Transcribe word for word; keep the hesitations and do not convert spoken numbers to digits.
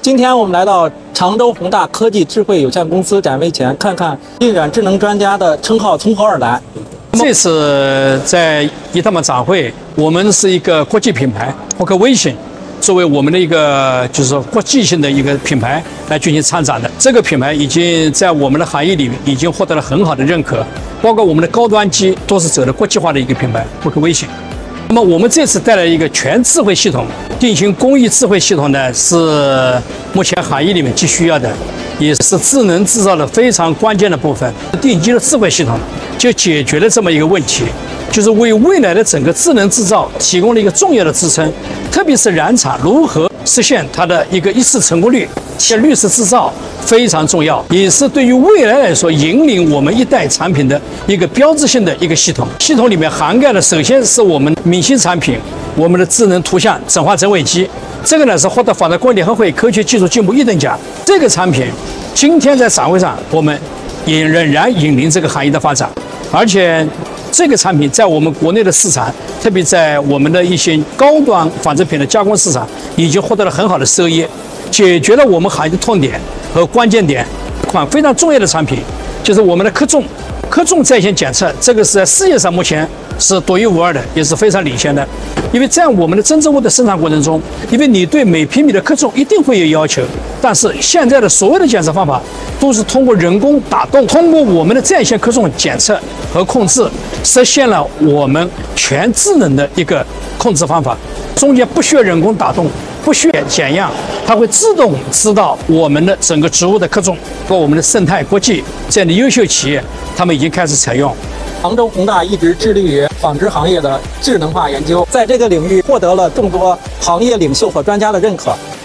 今天我们来到常州宏大科技智慧有限公司展位前，看看印染智能专家的称号从何而来。 这次在伊特曼展会，我们是一个国际品牌，包括微信作为我们的一个就是国际性的一个品牌来进行参展的。这个品牌已经在我们的行业里面已经获得了很好的认可，包括我们的高端机都是走的国际化的一个品牌，包括微信。那么我们这次带来一个全智慧系统，定型工艺智慧系统呢，是目前行业里面急需要的，也是智能制造的非常关键的部分。定级的智慧系统就解决了这么一个问题，就是为未来的整个智能制造提供了一个重要的支撑。特别是染厂如何实现它的一个一次成功率，像绿色制造非常重要，也是对于未来来说引领我们一代产品的一个标志性的一个系统。系统里面涵盖的首先是我们明星产品，我们的智能图像整化整尾机，这个呢是获得法国工业联合会科学技术进步一等奖。这个产品今天在展会上我们也仍然引领这个行业的发展，而且这个产品在我们国内的市场，特别在我们的一些高端纺织品的加工市场，已经获得了很好的收益，解决了我们行业的痛点和关键点。一款非常重要的产品就是我们的克重，克重在线检测，这个是在世界上目前是独一无二的，也是非常领先的。因为在我们的针织物的生产过程中，因为你对每平米的克重一定会有要求，但是现在的所有的检测方法都是通过人工打洞，通过我们的在线克重检测和控制，实现了我们全智能的一个控制方法，中间不需要人工打洞，不需要检样，它会自动知道我们的整个植物的克重。和我们的盛泰国际这样的优秀企业，他们已经开始采用。 常州宏大一直致力于纺织行业的智能化研究，在这个领域获得了众多行业领袖和专家的认可。